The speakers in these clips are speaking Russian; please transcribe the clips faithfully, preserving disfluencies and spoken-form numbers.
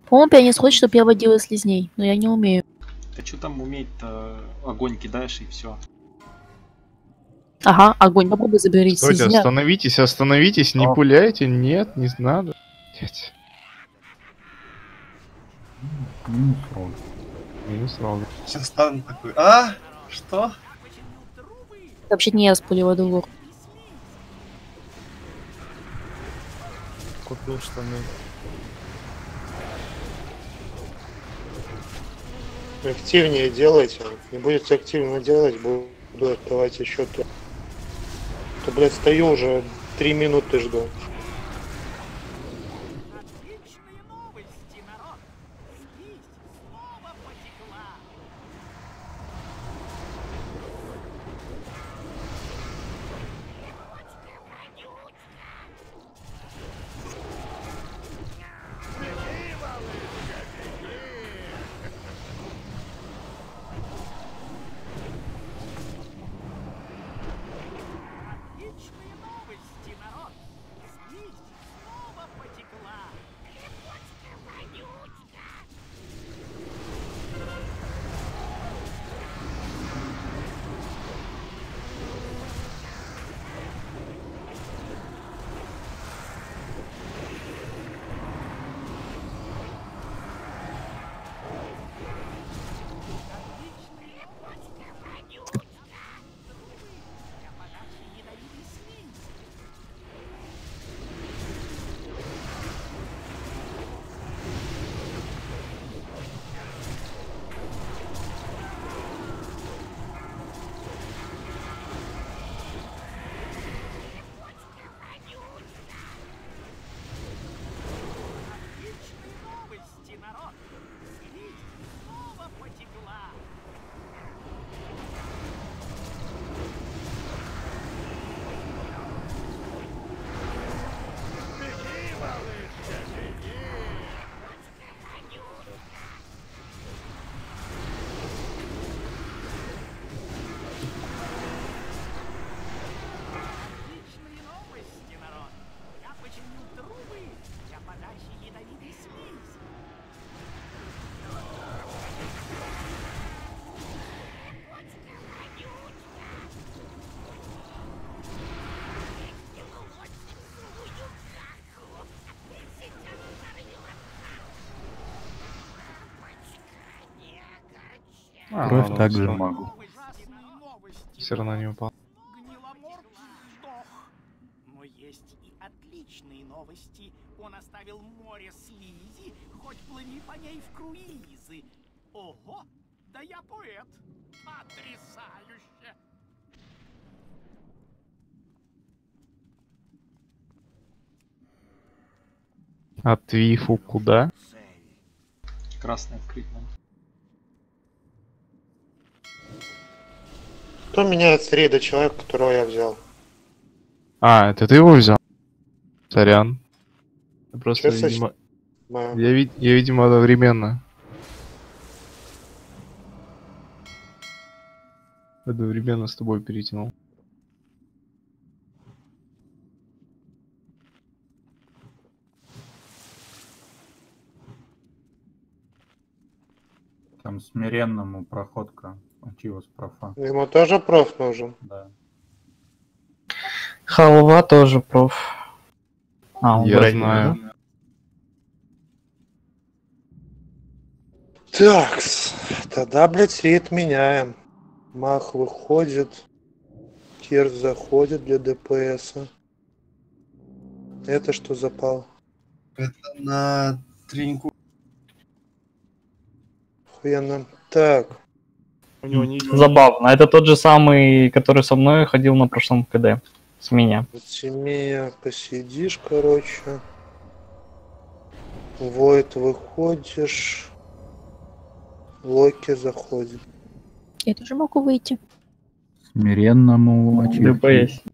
По-моему, пианист хочет, чтобы я водила слизней, но я не умею. Ты что там уметь-то? Огонь кидаешь и все. Ага, огонь. Попробуй забери Стойте, слизня. остановитесь, остановитесь, не А. пуляйте, нет, не надо. Блять. Минус рог. Минус рога. Сейчас стану такой. А? Что? Вообще не я спулила двор. Купил штаны. Активнее делайте. Не будете активно делать, буду отдавать еще то. То, блядь, стою уже три минуты жду. А, Кровь ладно, также всё. могу. Все равно не упал. Гниломор сдох. Но есть и отличные новости. Он оставил море слизи, хоть плыви по ней в круизы. Ого, да я поэт. Потрясающе. А Твифу куда? Красный открыть надо. Кто меняет с рейда человека, которого я взял? А, это ты его взял? Сорян. Я Просто, Чё, видимо... Моя. Я, вид- я, видимо, одновременно. Одновременно с тобой перетянул. Там смиренному проходка. Ачивас профа. Ему тоже проф нужен. Да. Халва тоже проф. А, он Я брать знаю. не Так, тогда, блядь, рейд меняем. Мах выходит. Керс заходит для ДПСа. Это что запал? Это на треньку. Охуенно. Так. У него не... Забавно. Это тот же самый, который со мной ходил на прошлом КД. С меня. Тимея посидишь, короче. Войд выходишь. Локи заходит. Я тоже могу выйти. Смиренному ачивас. ДПС.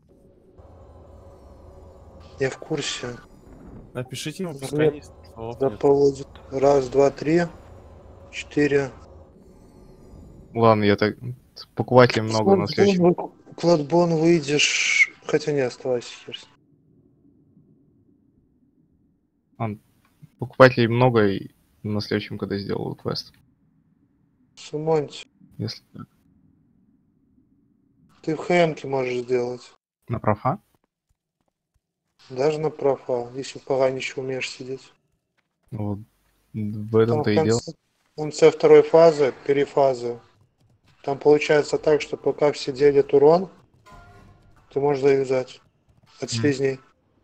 Я в курсе. Напишите ему, Нет. пускай не слов Да нет. поводит. Раз, два, три. Четыре. Ладно, я так... Покупателей много на следующий. Кладбон выйдешь. Хотя не оставайся, Херс. Покупателей много, и на следующем, когда сделал квест. Сумонти, Если так. ты в ХМке можешь сделать. На профа? Даже на профа, если поганище умеешь сидеть. Вот в Там этом-то в и дело. конце, в конце второй фазы, перефазы, там получается так, что пока все делят урон, ты можешь завязать от Мгм. слизней.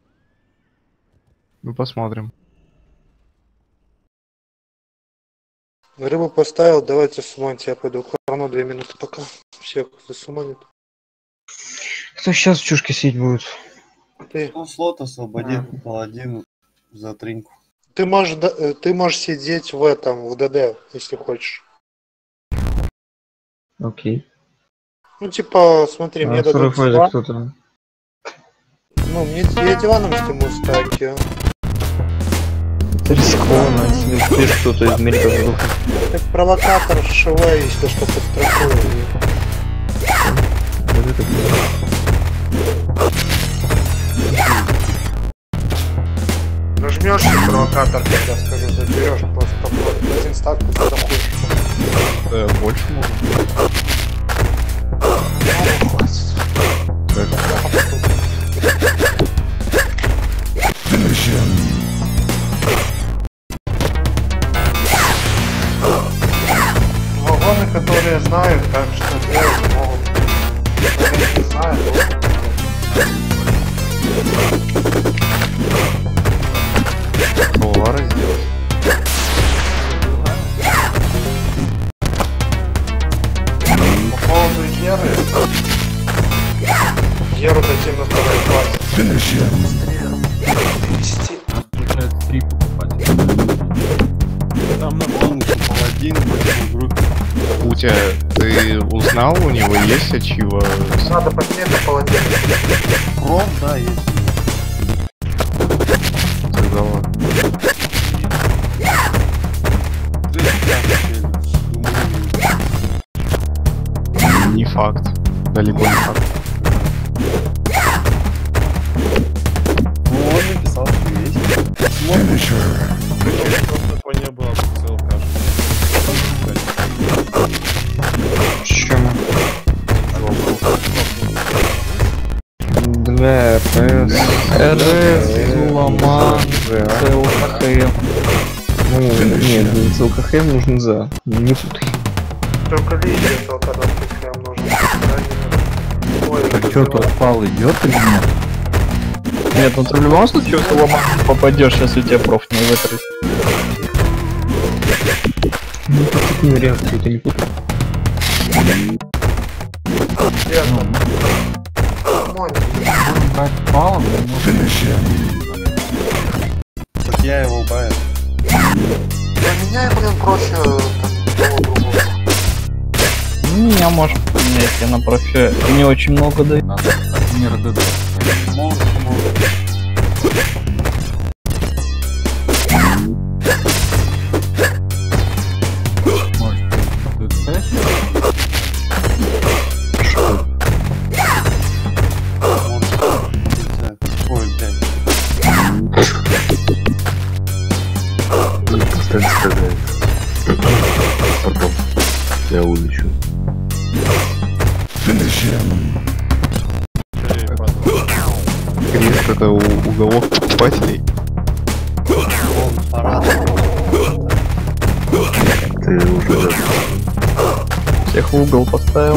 Ну, посмотрим. Рыбу поставил, давайте сумоньте, я пойду к равно две минуты пока. Всех засумонит. Кто сейчас в чушке сидеть будет? Ты, Ну, слот освободит паладин за триньку. ты, можешь, да- э, ты можешь сидеть в этом, в ДД, если хочешь. Окей. Ну, типа, смотри, мне А второй дадут фазе диван. кто там? Ну, мне я диваном сниму стаки. Это рискованно, если успеешь кто-то из мельков сдохнет. Так провокатор ШВ, если что, подстрахую. Нажмешь и провокатор, когда скажу, заберешь просто по один статку заходишь. Э, больше можно. Вагоны, которые знают, как что делать, могут. Которые не знают, Голова разделась. по поводу Геры. Геру дадим на второй класс. Перевести. Получается три покупать. Там на Паладин в группе. Утя, ты узнал, у него есть ачива? Надо посмотреть паладин. Ром, да, есть. Тогда ладно. Не факт. Далеко не факт. Ну, он написал, что есть. по не было прицел, кажется. Чем? Для РС. РС, Ломан, ЦЛКХМ. Ну, нет, для ЦЛКХМ нужен за. Не путай. Только лидер, только когда прям нужен. Ой, А что, тут пал идет или нет? Нет, ну ты в любом случае в Ломан попадешь, если тебе проф не вытратит. Ну, тут не реакцию, ты не путай. Брать палом, Так я его баю. Для меня, блин, проще там, того другого. Ну, меня может поменять, я на профи не очень много даю. надо не РДД. Может, может. Может, тут тест? Ой, блядь. Постоянно страдает. Потом я улечу. Крест это у- уголок покупателей. Ты уже Всех в угол поставил.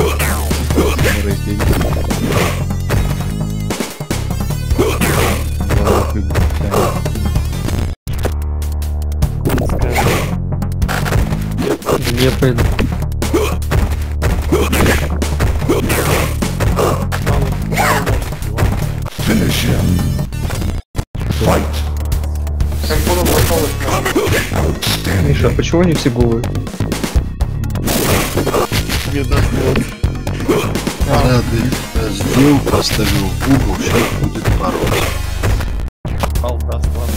Где пойду? Как буду готовы. Миша, а почему не все голые? Рады. Сбил, поставил в угол, сейчас будет пароль. Пал даст, ладно.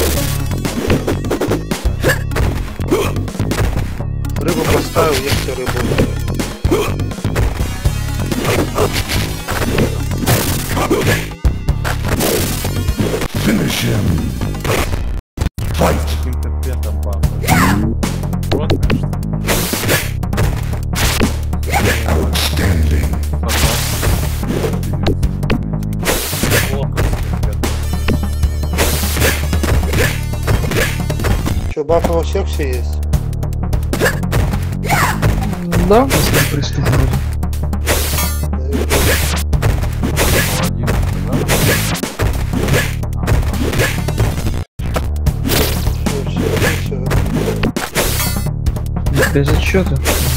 Рыбу поставил, есть рыбу. Каким-то петом бахнуть. Бафы во всех все есть? Да. Приступ вроде. Без отчета.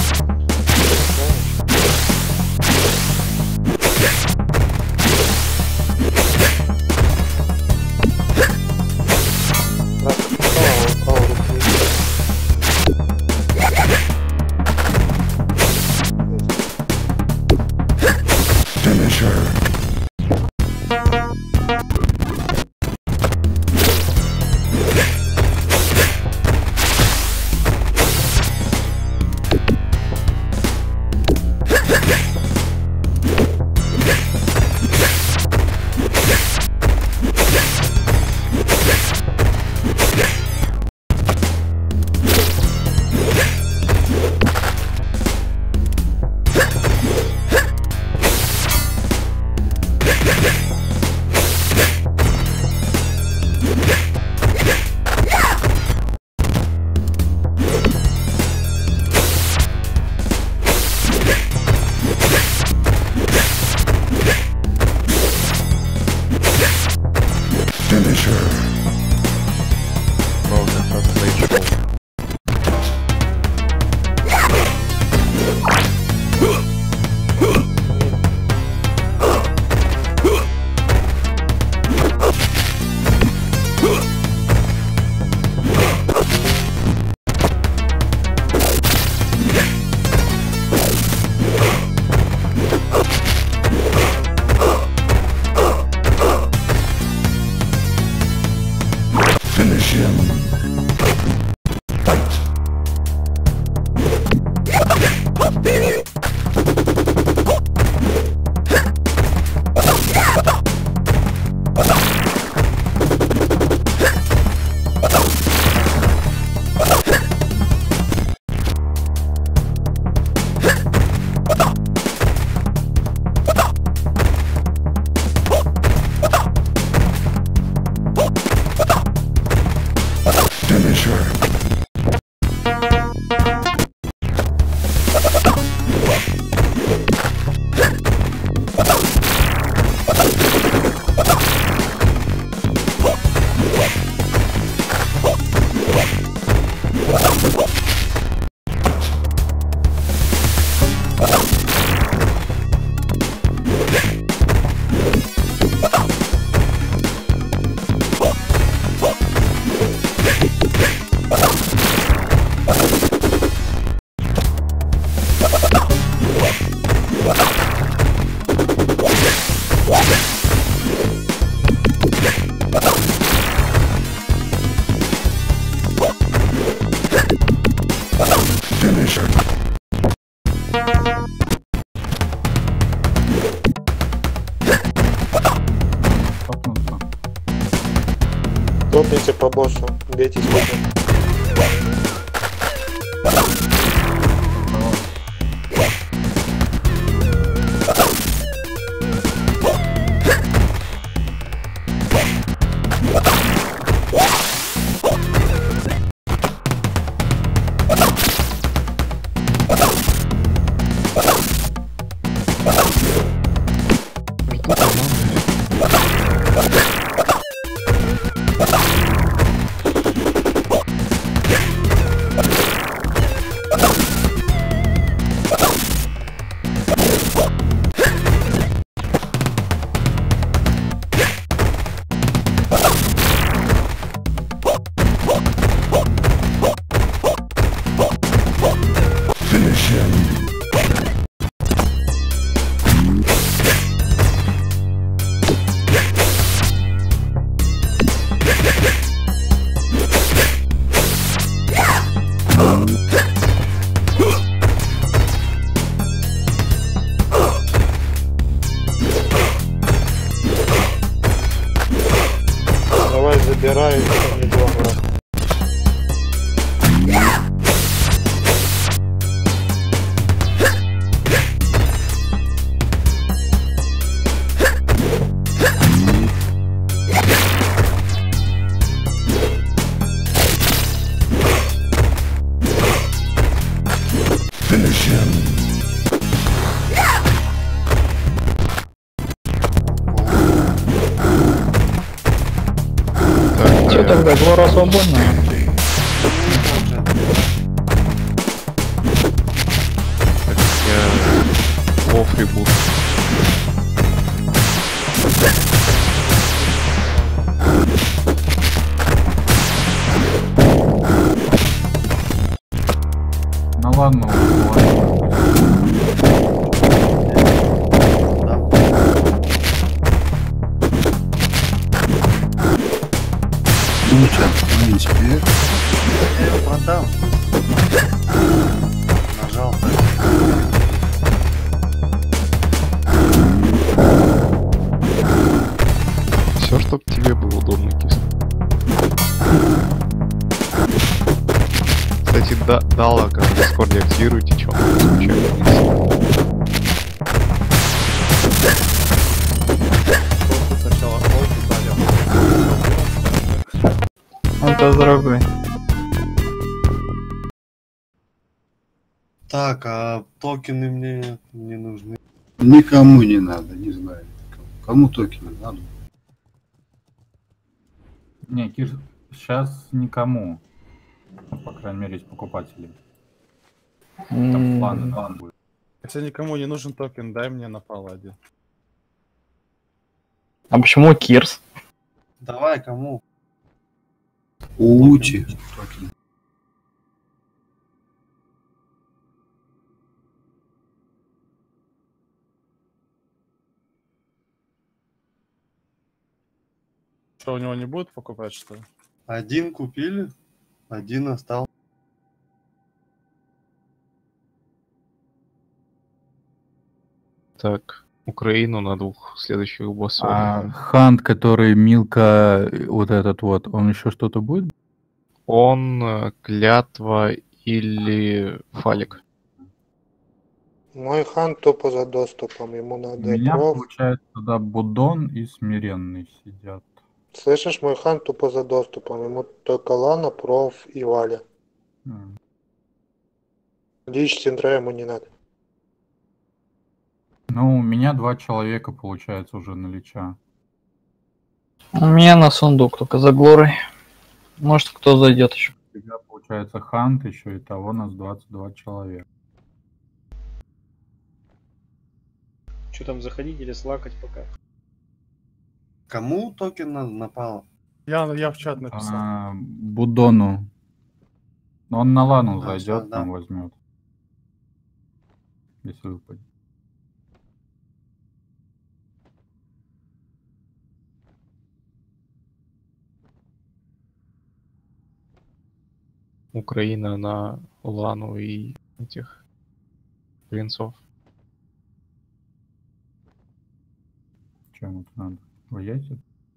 Топните по боссу, бейтесь по боссу. свободная. Так я Лофри буду. Ну ладно, ладно. Слушай, в принципе, Я его продам. Нажал так. Все, чтоб тебе было удобно, кис. Кстати, да, дала, как в Дискорде активируйте, чё он случайно. Просто сначала холку дали. Это дорогой. так, а токены мне не нужны. Никому не надо, не знаю. Кому токены надо? Не, Кир, сейчас никому. Ну, по крайней мере, из покупателей. Там М, план, план будет. Если никому не нужен токен, дай мне на палладе. А почему Кирс? Давай, кому? Ути. Токен. Что, у него не будет покупать, что ли? Один купили, один остался. Так, Украину на двух следующих боссов. А Хант, который Милка, вот этот вот, он еще что-то будет? Он, э, Клятва или Фалик. Мой хан тупо за доступом, ему У надо меня, проф. получается, туда Будон и Смиренный сидят. Слышишь, мой хан тупо за доступом, ему только Лана, проф и Валя. М. Лич центра ему не надо. Ну, у меня два человека, получается, уже на Лича. У меня на сундук только за Глорой. Может, кто зайдет еще. У тебя, получается, Хант еще, и того у нас двадцать два человека. Что там, заходить или слакать пока? Кому токен надо напало? Я, я в чат написал. А, Будону. Но он на Лану А, зайдет, щас, да. там возьмет. Если выпадет. Украина на Лану и этих принцов. Чем это надо? В яйца?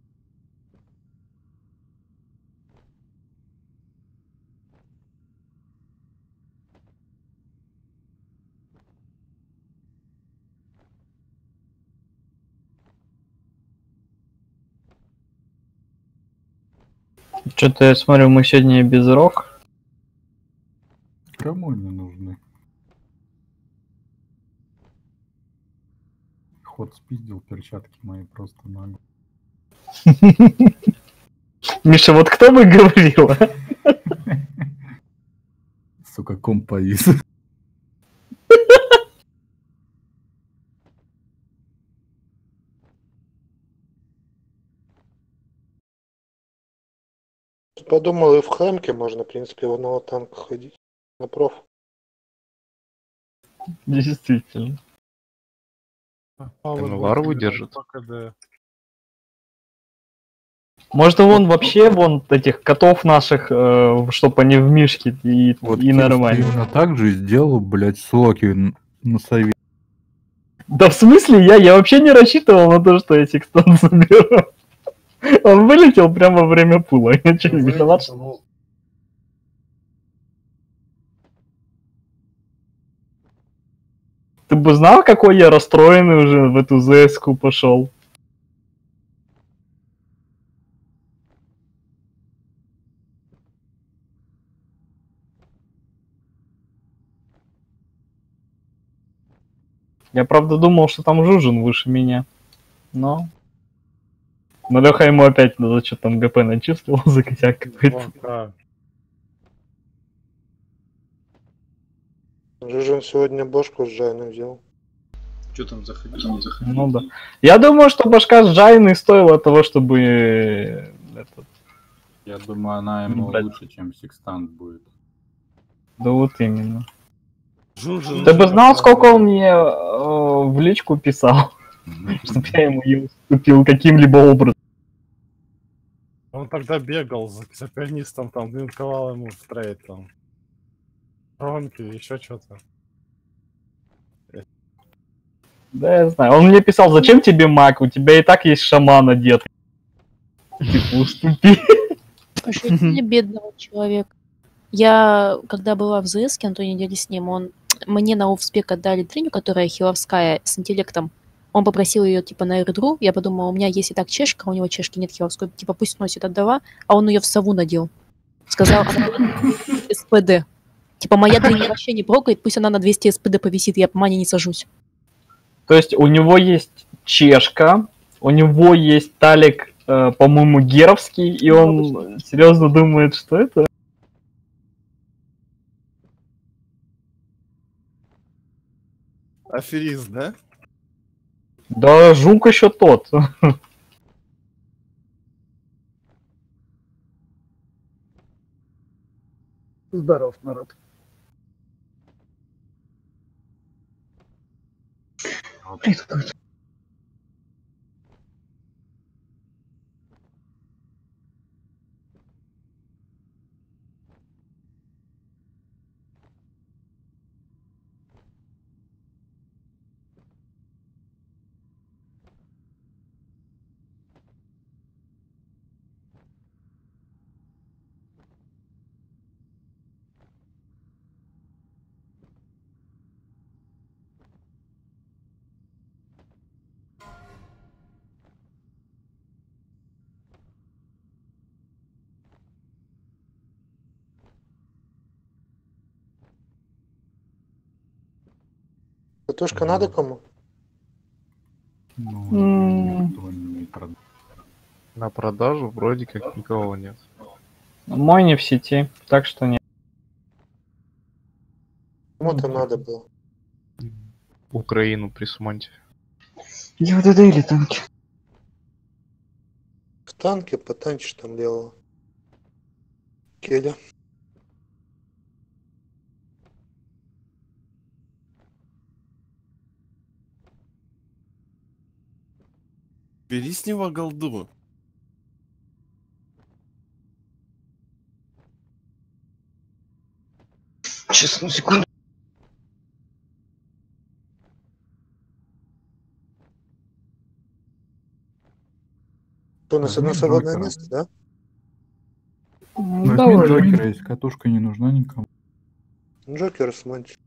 Что-то я смотрю, мы сегодня без рог. Кому они нужны? Ход спиздил перчатки мои просто нагло. Миша, вот кто бы говорил, а? Сука, комп повис. Подумал, и в хэмке можно, в принципе, в одного танка ходить. На проф. Действительно. Энвар выдержит. КД. Может, вон вообще вон этих котов наших, э, чтоб они в мишки и, Вот и нормально. именно так же сделал, блядь, Слоки н- на совет. Да в смысле, я, я вообще не рассчитывал на то, что я Сикстон заберу. Он вылетел прямо во время пула. Я что, не виноват? что ли? Ну, Ты бы знал, какой я расстроенный уже в эту ЗС-ку пошел? Я правда думал, что там Жужин выше меня. Но Но Леха ему опять надо что там ГП начислил за косяк какой-то. Вон как. Жижин сегодня бошку с Жайной взял. Что там заходить? Ну да. Я думаю, что башка с Жайной стоила того, чтобы... э, этот, Я думаю, она ему Блядь. лучше, чем секстант будет. да вот именно. Жужин. Ты бы знал, сколько он мне э, в личку писал, чтобы я ему ее уступил каким-либо образом. Он тогда бегал за, за пианистом, там, линковал ему в трейд, там. Ромки, еще что-то. Да, я знаю. Он мне писал, зачем тебе маг, у тебя и так есть шаман одетый. Типа, уступи. Пошлите мне бедного человека. Я, когда была в ЗСке на той неделе с ним, он мне на офспек отдали треню, которая хиловская, с интеллектом. Он попросил ее, типа, на эрдру. Я подумала, у меня есть и так чешка, а у него чешки нет хиловской. Типа, пусть носит, отдала. А он ее в сову надел. Сказал, она СПД. Типа, моя тренер вообще не прокает, пусть она на двести СПД повисит, я по мане не сажусь. То есть у него есть чешка, у него есть талик, э, по-моему, геровский, и он серьезно думает, что это... Аферист, да? Да, жук еще тот. Здоров, народ. Катушка надо кому? Ну, М. никто не продал. На продажу вроде как никого нет. Мой не в сети, так что нет. Кому-то надо было. Украину присмоньте. ГИВДД или танки? В танке потанчишь там левого. Келя. Бери с него голду. Сейчас, на секунду. Что, у нас Возьми одно свободное Джокера. место, да? Возьми Давай. Джокера, если катушка не нужна никому. Джокер сманчит.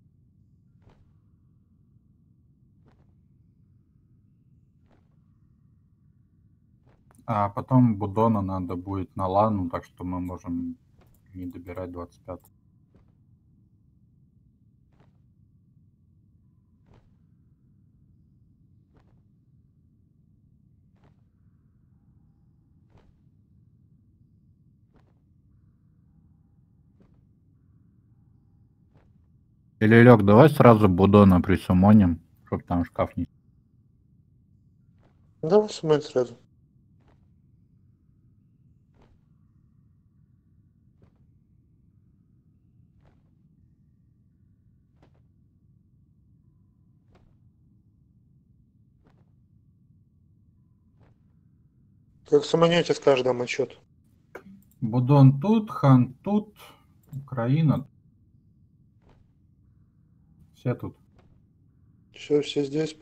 А потом Будона надо будет на лану, так что мы можем не добирать двадцать пять. Или, Лёг, давай сразу Будона присумоним, чтоб там шкаф не... Давай смань сразу. Как самонете с каждым отчет. Будон тут, Хан тут, Украина. Все тут. Все, все здесь.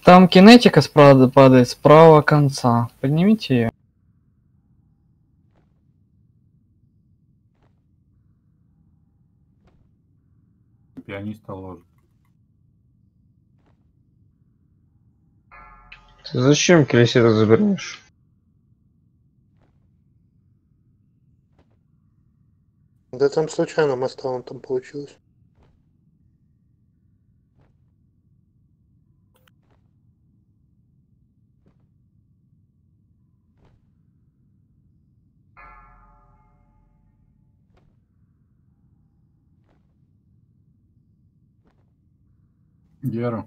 Там кинетика справа падает, справа конца. Поднимите ее. Пианиста ложит. Ты зачем крейсер забираешь? Да там случайно моста он там получилось. Гера.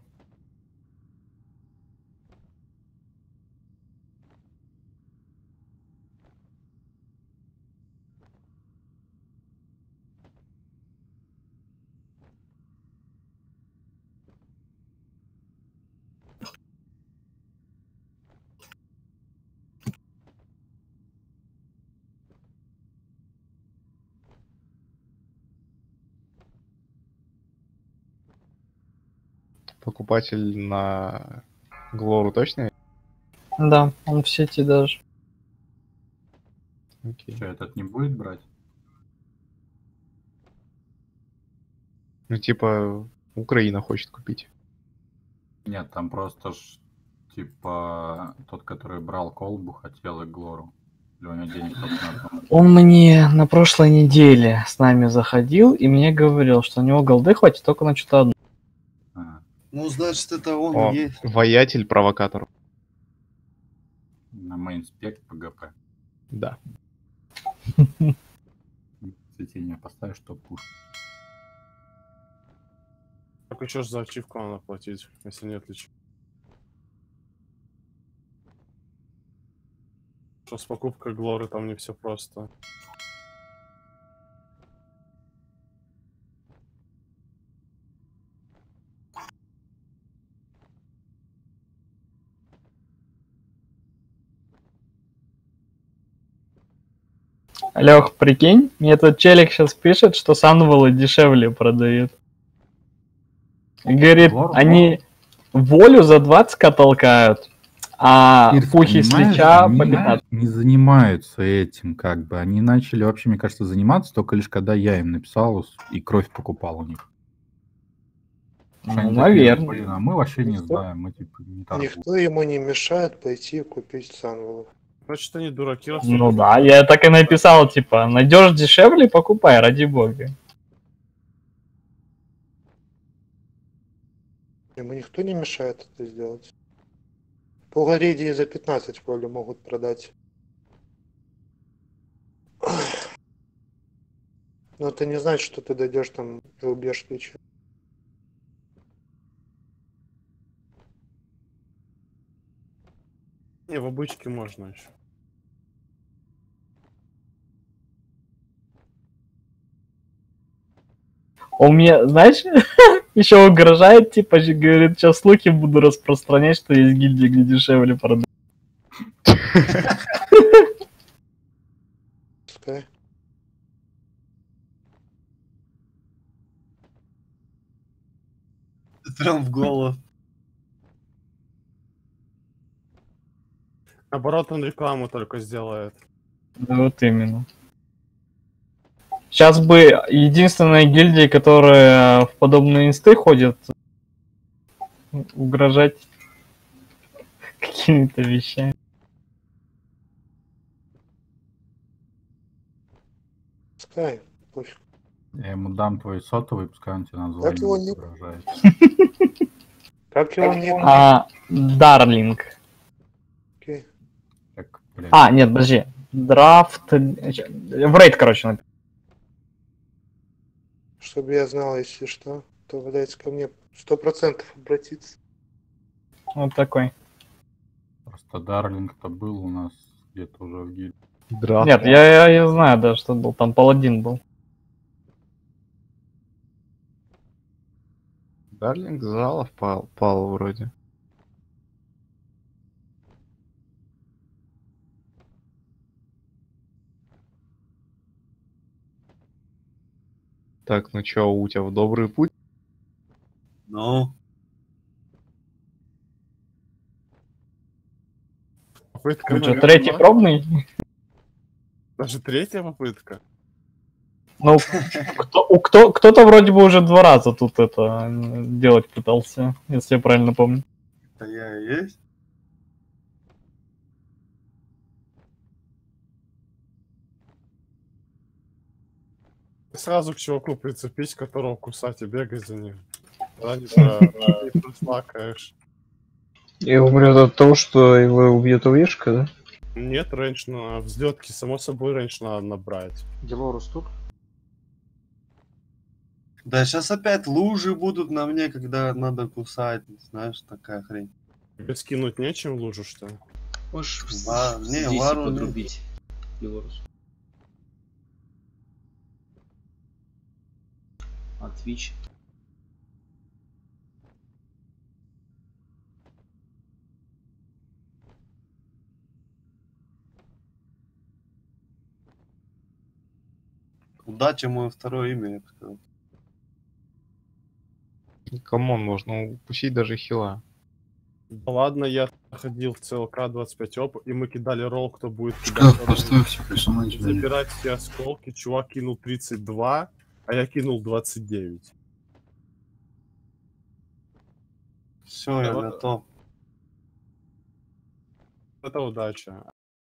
Покупатель на Глору точно? Да, он в сети даже. Окей. Что, этот не будет брать? Ну, типа, Украина хочет купить. Нет, там просто ж, типа, тот, который брал колбу, хотел и Глору. Или у него денег только на одну. Он мне на прошлой неделе с нами заходил и мне говорил, что у него голды хватит только на что-то одно. А, Ну, значит, это он О, и есть. воятель, провокатор. на мейнспект ПГП. Да. Цветение поставишь, что пуш. Так еще ж за ачивку надо платить, если нет личи. Что с покупкой Глоры там не все просто. Лех, прикинь, мне этот челик сейчас пишет, что Санвелы дешевле продают. И говорит, Глору, они волю за двадцать толкают, а Ирс, пухи с понимаешь, лича они по пятнадцать. не занимаются этим, как бы. Они начали вообще, мне кажется, заниматься только лишь когда я им написал и кровь покупал у них. Ну, Они такие, наверное. блин, а мы вообще не Никто- знаем, мы типа не торгуем. Никто ему не мешает пойти и купить Санвелов. Значит, они дураки. раз Ну только да, так. я так и написал, типа, найдешь дешевле, покупай, ради бога. Ему никто не мешает это сделать. Полгоридии за пятнадцать волю могут продать. Но это не значит, что ты дойдешь там и убьешь лича. Не, в обычке можно еще. Он мне, знаешь, еще угрожает, типа, же говорит, сейчас слухи буду распространять, что есть гильдии, где дешевле продают. Пускай. Прям в голову. Наоборот, он рекламу только сделает. Да вот именно. Сейчас бы единственная гильдия, которая в подобные инсты ходит, угрожать какими-то вещами. Пускай. Пофиг. Я ему дам твой сотовый, пускай он тебе на Как его звонит, ник? угрожает. Как его не... А, Дарлинг. Окей. Так, блин. А, нет, подожди. Драфт... В рейд, короче, написано. Чтобы я знал, если что, то, блядь, ко мне сто процентов обратиться. Вот такой. Просто Дарлинг-то был у нас где-то уже в гильдии. Драфт. Нет, я, я, я знаю, да, что был. Там паладин был. Дарлинг залов пал, пал вроде. Так, ну чё, у тебя в добрый путь? Ну, Попытка Уже номер третий два. пробный? Даже третья попытка. Ну, кто, у кто, кто-то вроде бы уже два раза тут это делать пытался, если я правильно помню. Это я и есть? Сразу к чуваку прицепись, которого кусать и бегать за ним. Тогда не, про... не прослакаешь. И умрет от того, что его убьет увешка, да? Нет, рейндж на взлетке, само собой, рейндж надо набрать. Делорус тут? Да, сейчас опять лужи будут на мне, когда надо кусать. Знаешь, такая хрень. Тебе скинуть нечем в лужу, что ли? Можешь в- Ва- в- не, здесь и вару не. подрубить. Белорус. А Twitch? Удача мое второе имя, я бы сказал. Камон, можно упустить даже хила. Да ладно, я ходил в ЦЛК двадцать пять оп, и мы кидали ролл, кто будет Шкаф кидать. поставьте, персонаж нет. Забирать все осколки. Чувак кинул тридцать два, а я кинул двадцать девять. Все, я Вот. готов. Это удача.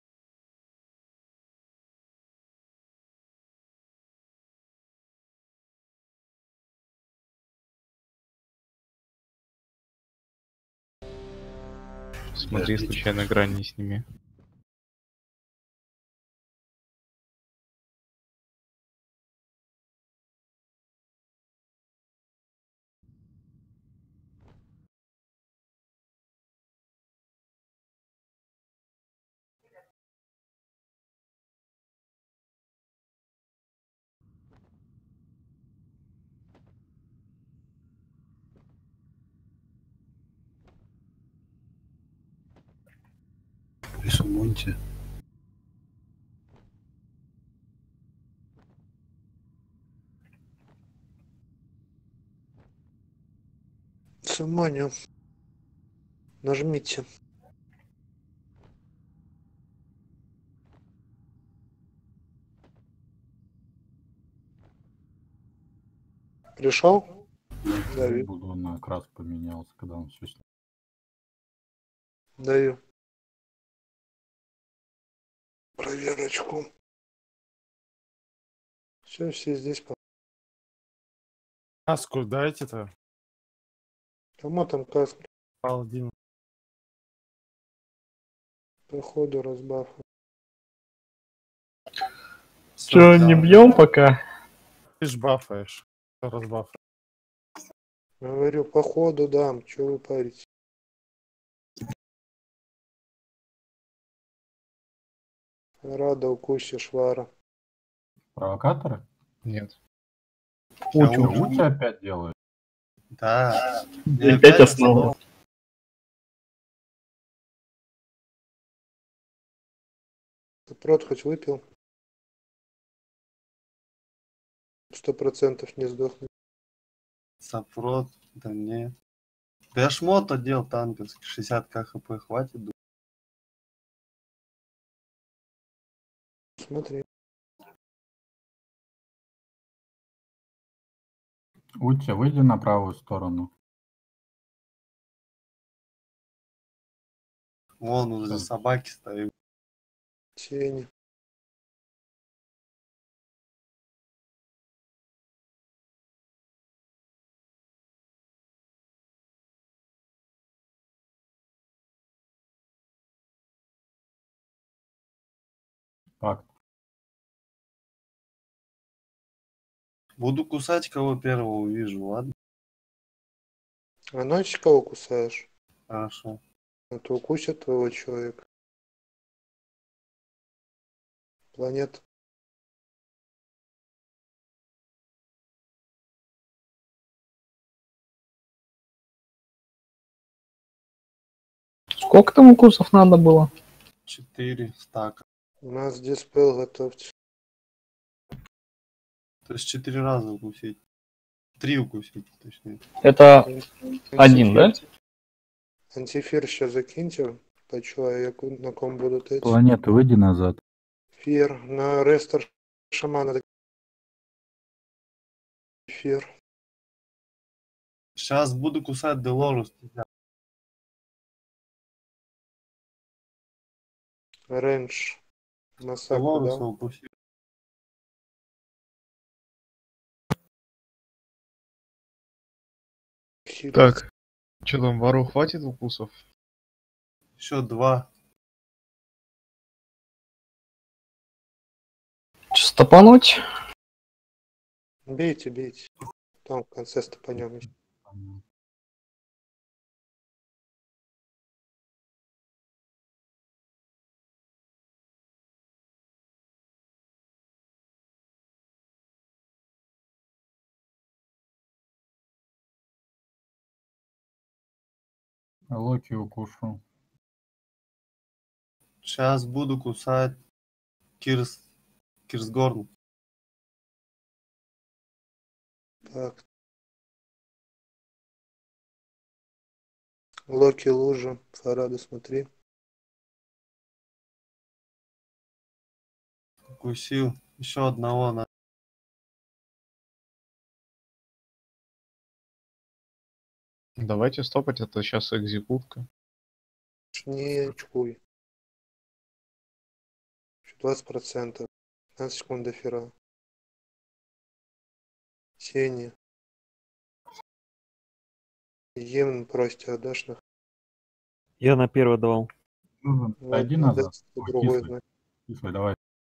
Смотри, случайно грань не сними. Рисуньте. Саманю. Нажмите. Пришел? Даю. Буду на крас поменялся, когда он все снял. Даю. Проверочку. Все, все здесь. Каску дайте-то. Кому там каск? Паладин. Походу разбаф. Че, не бьем пока? Ты ж бафаешь. Разбафаешь. Говорю, походу дам. Че вы парите? Рада укусишь Вара. Провокаторы? Нет. Учу. Лучше опять делают. Да. И опять основа. Ты прот хоть выпил? Сто процентов не сдохнет. Сапрот, да нет. Да я шмот одел танковский, шестьдесят ка хп хватит. думаю. Смотри. Уча, выйди на правую сторону. Вон уже собаки стоят. Тени. Факт. Буду кусать, кого первого увижу, ладно? А ночь кого кусаешь? Хорошо. А то укусит твоего человека. Планета. Сколько там укусов надо было? Четыре стака. У нас диспел готовьте. То есть четыре раза укусить. Три укусить, точнее. Это один, да? Антифир сейчас закиньте. Почуваю, як на ком будуть эти. Планета, выйди назад. Фир. На рестор шамана. Фир. Сейчас буду кусать Делорус. Рейндж. Масаку, Делоруса да? укусил. Хилит. Так, что там, вору хватит укусов? Еще два. Чё, стопануть? Бейте, бейте. Там в конце стопанем. Локи укушу. Сейчас буду кусать Кирс... Кирсгорн. Так. Локи, лужа. Фарада, смотри. Укусил. Еще одного на. Давайте стопать, это сейчас экзекутка. Не очкуй. двадцать процентов. пятнадцать секунд до фера. Тени. Емн просите отдашь на. Я на первый давал. Ну, Вот, Пойди надо назад. Ой, другой кислый. знать. Кислый, давай.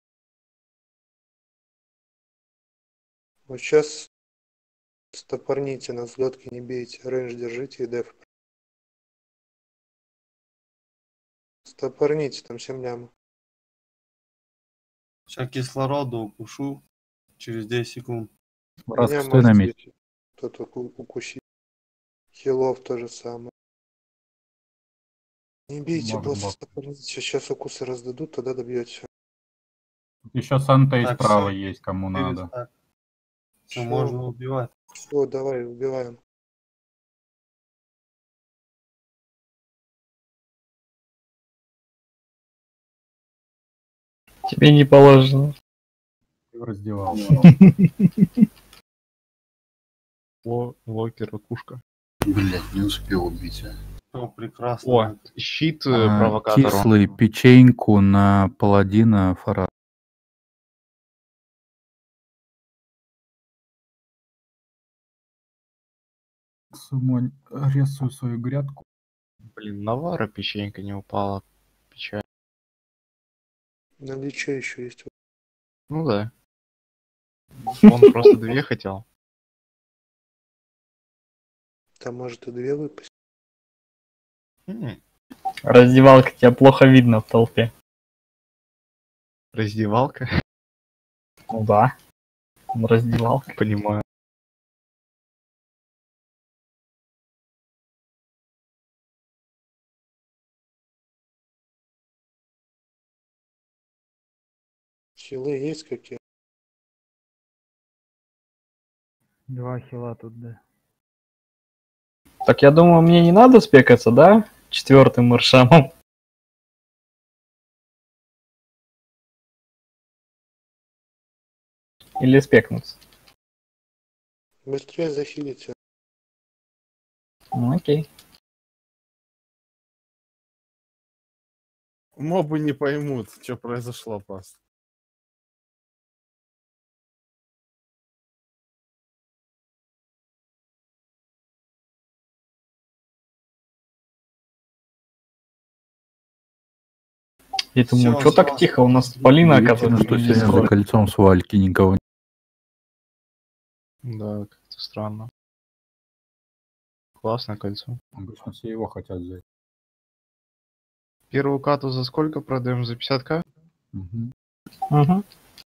Вот сейчас стопорните, на взлетке не бейте. Рейндж держите и деф. Стопорните, там семь лямов. Сейчас кислорода укушу через десять секунд. Раз, Меня стой на месте. можете кто-то уку- укусить. Хилов то же самое. Не бейте Может, босса, босс. стопорните. Сейчас укусы раздадут, тогда добьете. Еще Санта Так, справа всё. есть, кому надо. Все, Всё. можно убивать. Все, давай, убиваем. Тебе не положено. Ты в раздевал. Ло, локер, ракушка. Блять, не успел убить, а. Все, прекрасно. О, щит э, А, провокатору. Кислый печеньку на паладина Фара. Сумонь, рисую свою грядку. Блин, Навара печенька не упала. Печаль. На личе еще есть. Ну да. Он просто две хотел. Там может и две выпасть. М, Раздевалка, тебя плохо видно в толпе. Раздевалка. Ну да. Раздевалка. Понимаю. Хилы есть какие? Два хила тут, да. Так я думаю, мне не надо спекаться, да? Четвертым маршамом. Или спекнуться. Быстрее захилите. Ну, окей. Мобы не поймут, что произошло просто. Я думаю, Всё, что так всё. тихо? У нас Полина, Удивительно, оказывается, что не сегодня за ходит. кольцом с Вальки никого нет. Да, как-то странно. Классное кольцо. Обычно все его хотят взять. Первую кату за сколько продаем? За пятьдесят ка? Мгм. Угу.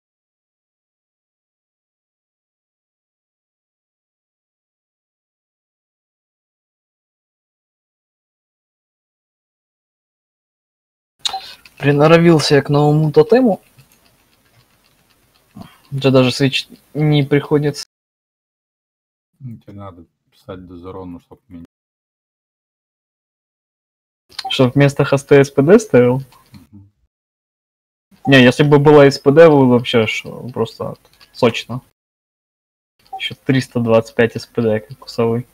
Приноровился я к новому тотему. Уже даже свич не приходится. Ну, тебе надо писать дозерону, чтобы меня... Что, вместо хосты СПД ставил? Мгм. Не, если бы была СПД, вы вообще шо, просто сочно. Еще триста двадцать пять СПД, как у совы.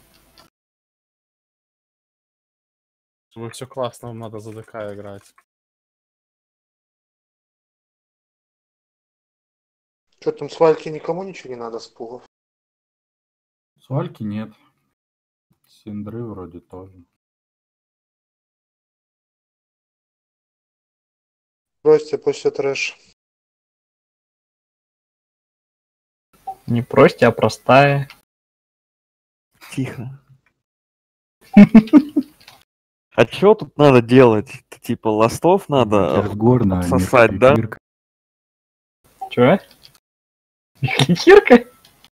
Чтобы все классно, вам надо за ДК играть. Что там, с Вальки никому ничего не надо с пугов? Свальки нет. Синдры вроде тоже. Бросьте после трэш. Не прости, а простая. Тихо. А чё тут надо делать? Типа ластов надо Горно, обсосать, да? Чё? Кликерка?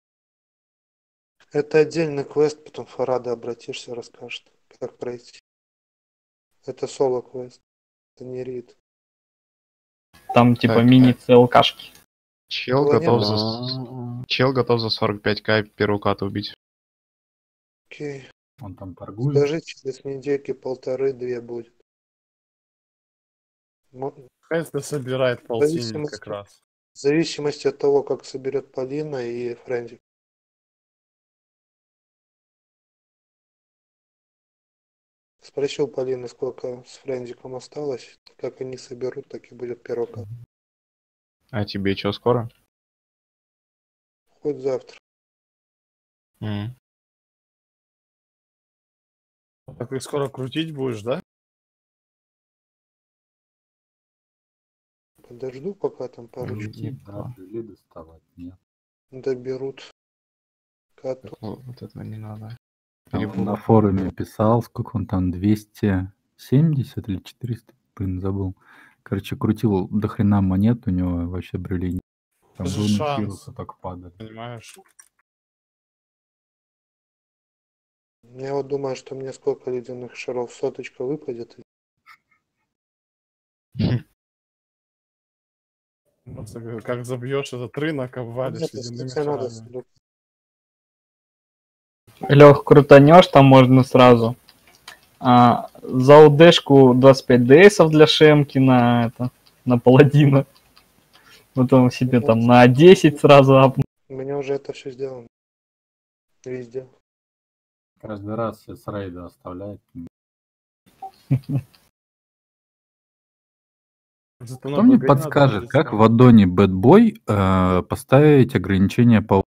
Это отдельный квест, потом Фарада обратишься, расскажет, как пройти. Это соло-квест, это не рид. Там типа Так, мини-ЦЛКшки. Чел Планета. готов за... Чел готов за сорок пять ка первую кату убить. Окей. Он там торгует. Скажи, через недельки полторы-две будет. Мо- Хест собирает В полтинник зависимости, как раз. в зависимости от того, как соберет Полина и Френди. Спросил Полины, сколько с Френдиком осталось. Как они соберут, так и будет первый кат. А тебе чё, скоро? Хоть завтра. М. А ты скоро крутить будешь, да? Подожду, пока там парочку Крутить, да, брюли доставать, нет. доберут кату. Вот, вот этого не надо. Там он Перепутал. на форуме писал, сколько он там, двести семьдесят или четыреста, блин, забыл. Короче, крутил до хрена монет, у него вообще брюлей нет. Там Это же руны шанс. Сируса так падали. Понимаешь? Я вот думаю, что мне сколько ледяных шаров соточка выпадет. Просто как- как забьешь этот рынок, обвалишь Нет, ледяными если надо, шарами. сундук. Лех, крутанешь, там можно сразу. А, за УДшку двадцать пять ДСов для Шемки на это, на паладина. Потом себе там на десять сразу апнуть. У меня уже это все сделано. Везде. Каждый раз все с рейда оставляет. Зато Кто на мне БГ надо подскажет, будет как ставить. в аддоне Bad Boy э, поставить ограничения по...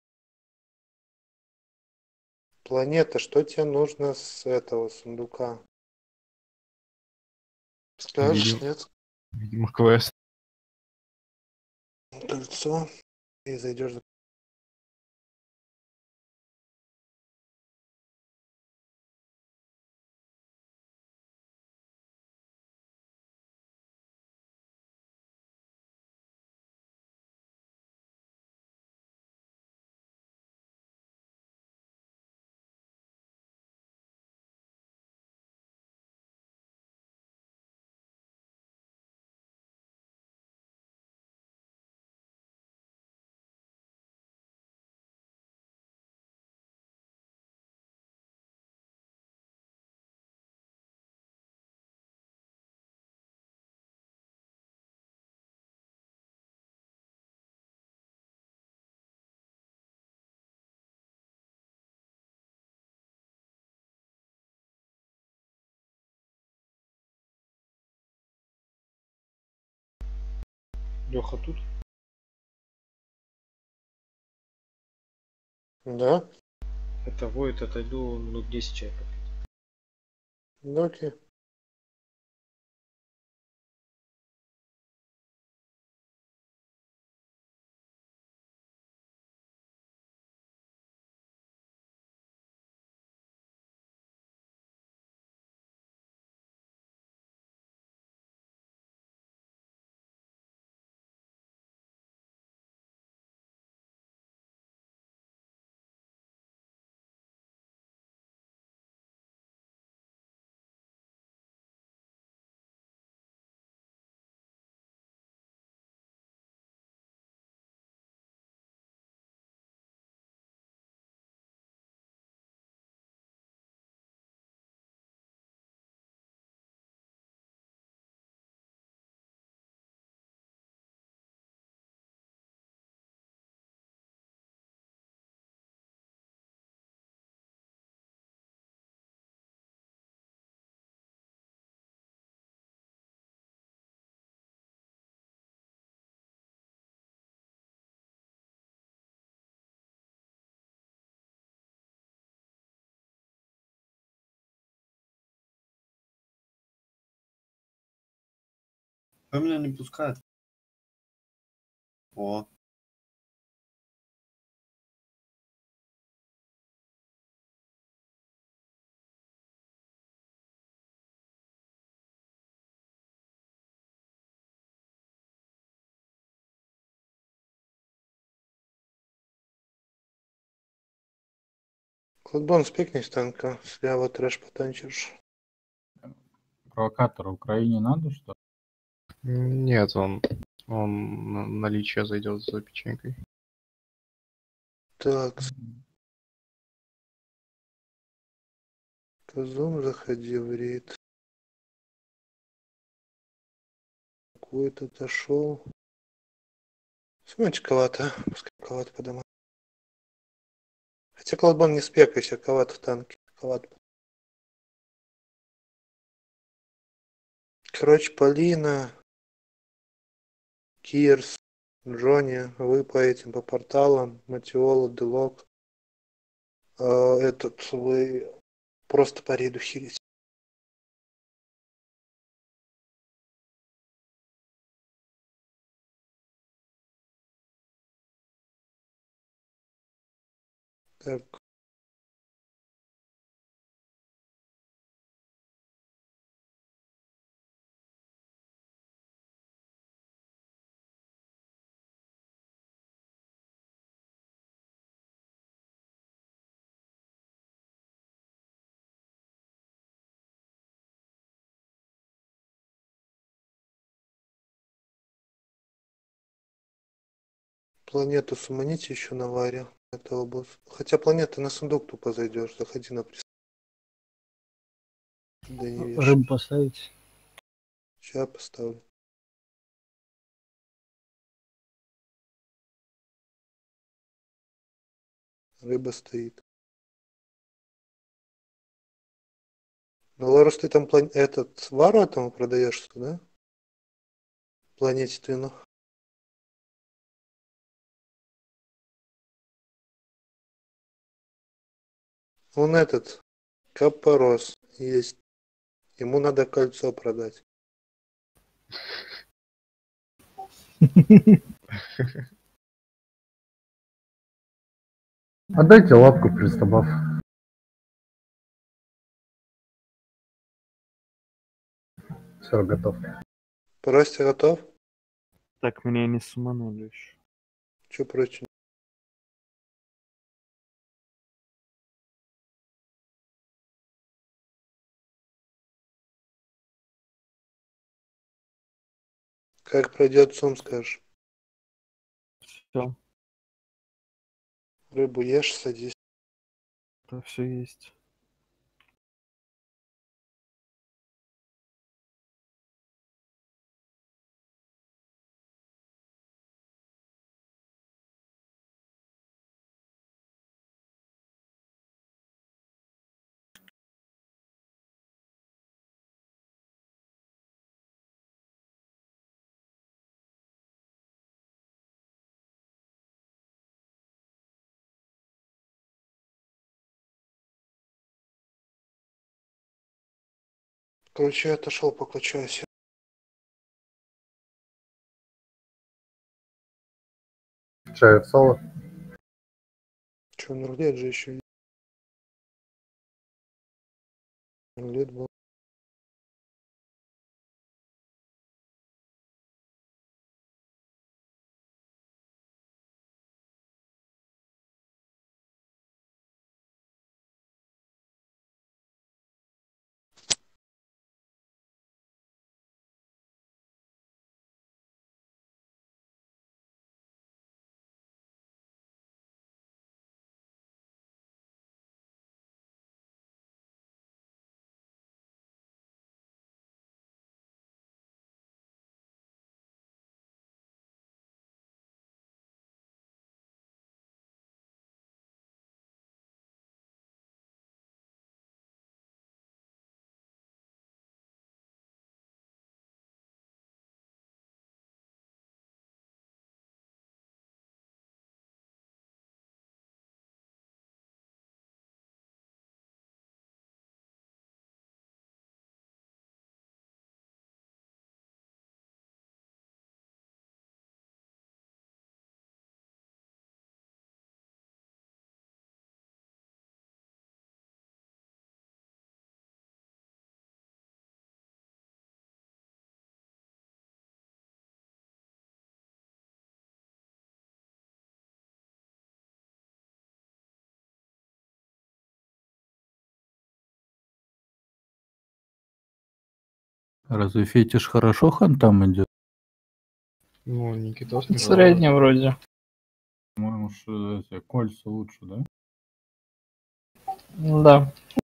Планета, что тебе нужно с этого сундука? Скажешь, Видимо, нет? видимо, квест. Кольцо. И зайдешь за Леха тут? Да? Это воет, отойду минут десять чай попить. Ну окей. Кто меня не пускает? О. Кладбон, спикни с танка, слева трэш потанчишь. Провокатора Украине надо, что ли? Нет, он, он на наличие зайдет за печенькой. Так. Казум, заходи в рейд. Какой-то отошел. Смотрите, ковато. Пускай ковато по домам. Хотя Кладбон не спекайся, коват в танке. Коват. Короче, Полина, Кирс, Джонни, вы по этим, по порталам, Матиола, Делок. А, этот, вы просто по рейду хилите. Так. Планету суманите еще на варе этого босса. Хотя планета на сундук тупо зайдешь, заходи на прис. Да не вешай. Рыбу поставить? Сейчас поставлю. Рыба стоит. Ну, Ларус, ты там план... этот вару этому продаешь, что, да? Планете Твину. Он этот, Капорос есть. Ему надо кольцо продать. Отдайте лапку, пристабав. Все, готов. Прости, готов? Так, меня не суманули еще. Че прочее? Как пройдет сум, скажешь. Все, Рыбу ешь, садись. это все есть. Короче, я отошел, покачаюсь. Чай в соло. Че, Нурлет же еще. Нурлет был. Разве фетиш хорошо хантам идет? Ну, Никитос не Средний вроде. По-моему, что эти кольца лучше, да? Да.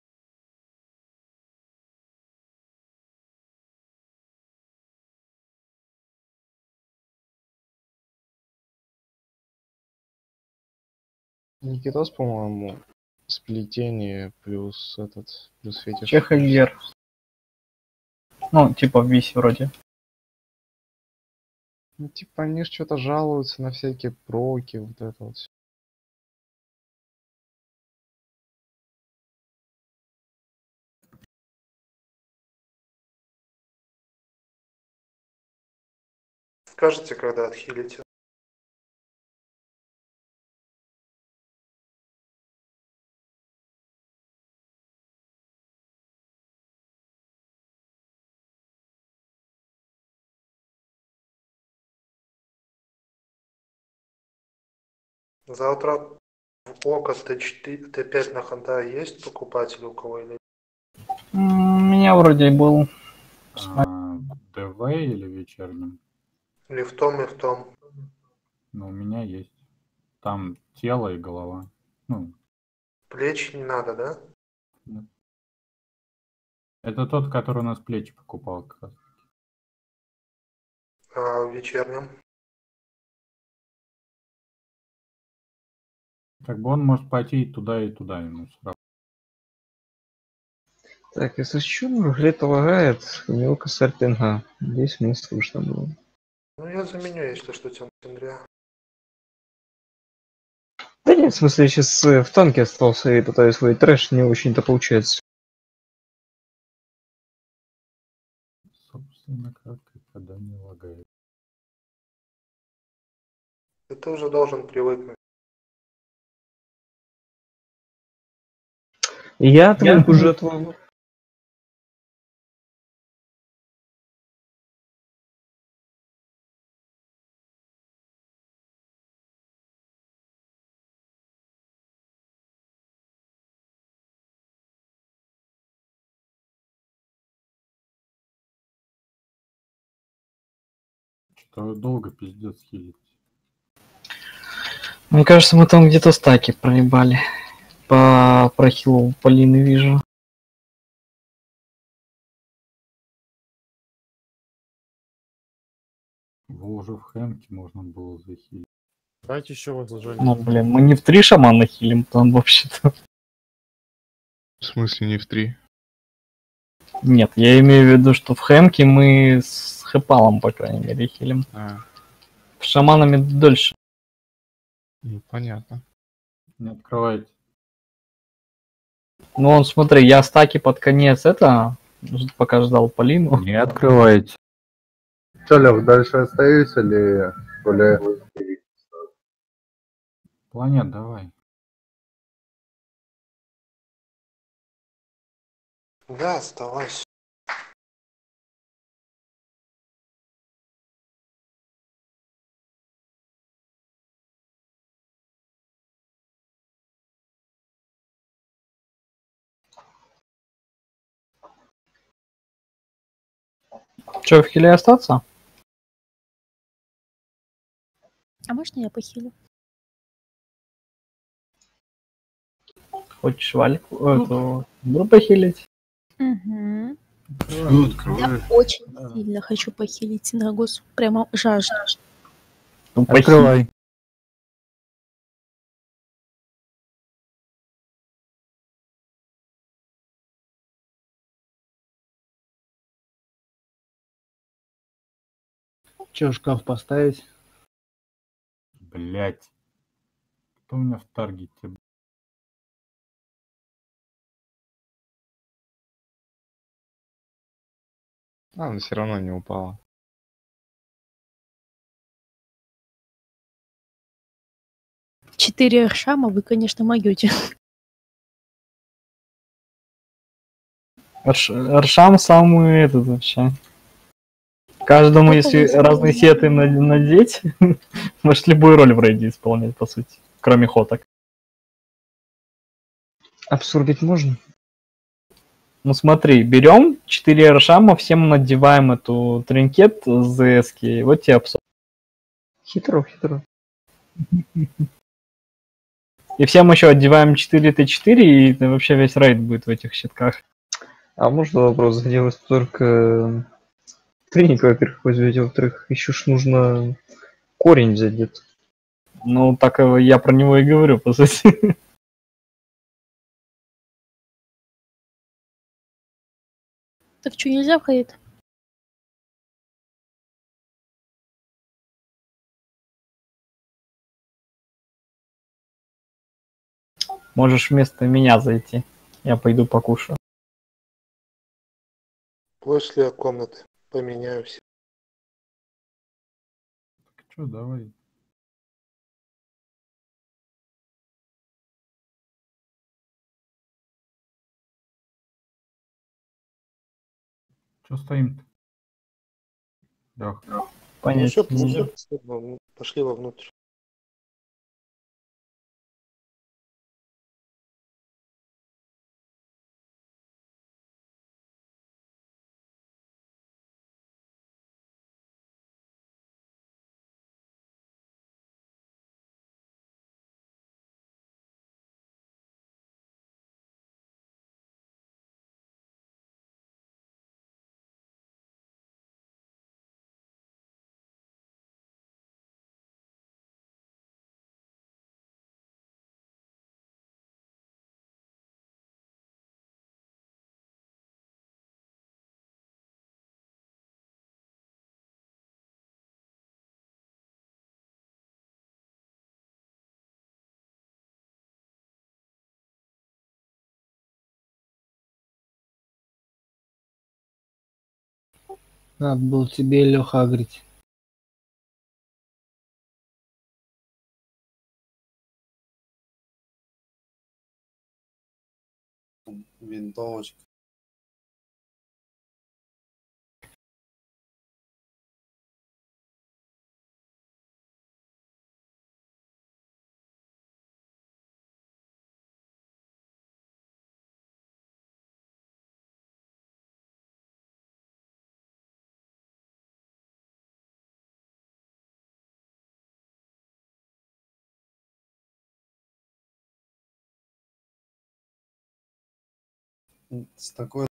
Никитос, по-моему, сплетение плюс этот, плюс фетиш. Чехагер. Ну, типа в висе вроде. Ну, типа, они ж что-то жалуются на всякие проки, вот это вот всё. Скажите, когда отхилите. Завтра в ОКО Т четыре, Т пять на ханта есть покупатель у кого или? М, У меня вроде был. А, ДВ или вечерним? Или в том, и в том. Ну, у меня есть. Там тело и голова. Ну, Плечи не надо, да? да. Это тот, который у нас плечи покупал как раз. А в вечернем? Как бы он может пойти и туда, и туда ему сразу. Так, если что, Грета лагает, у него косарь пинга. Здесь мне слышно было. Ну я заменю, если что, тем Андрея. Да нет, в смысле, я сейчас в танке остался и пытаюсь свой трэш, не очень-то получается. Собственно, как и когда не лагает. Ты уже должен привыкнуть. Я отвык уже от вас. Что долго пиздец хилить. Мне кажется, мы там где-то стаки проебали. По прохилу Полины вижу. Его уже в хэмке можно было захилить. Давайте еще возложение. Ну, блин, мы не в три шамана хилим там вообще-то. В смысле не в три? Нет, я имею в виду, что в хэмке мы с хэпалом, по крайней мере, хилим. А, С шаманами дольше. ну понятно. Не открывайте. Ну, он, смотри, я стаки под конец это, ж- пока ждал Полину. Не открывайте. Что, Лев, дальше остаюсь или гуляю? Планет, давай. Да, оставайся. Че, в хиле остаться? А можно я похилю? Хочешь Вальку, эту, группу хилить? Угу. Ну, открываю. Я очень сильно хочу похилить Синагосу. Прямо жажду. Ну, похили. Открывай. Че, шкаф поставить? Блять. Кто у меня в таргете? А, но все равно не упала. Четыре аршама вы, конечно, могете. Арш- Аршам самый этот вообще. Каждому, Топовый если самый. разные сеты на- надеть, может любую роль в рейде исполнять, по сути. Кроме хоток. Абсурбить можно? Ну смотри, берем четыре аршама, всем надеваем эту тринкет с ЗСки, вот тебе обсор. Хитро, хитро. И всем еще одеваем четыре тэ четыре, и вообще весь рейд будет в этих щитках. А можно вопрос заделать только тренинг, во-первых, возьмете, во-вторых, еще ж нужно корень взять где-то. Ну, так я про него и говорю, по сути. Так что, нельзя входить? Можешь вместо меня зайти. Я пойду покушаю. После комнаты поменяюсь. Че, давай. Че стоим-то? Да. Ну все, Понятно. пошли вовнутрь. Надо было тебе, Леха, агрить. Винтовочка. С такой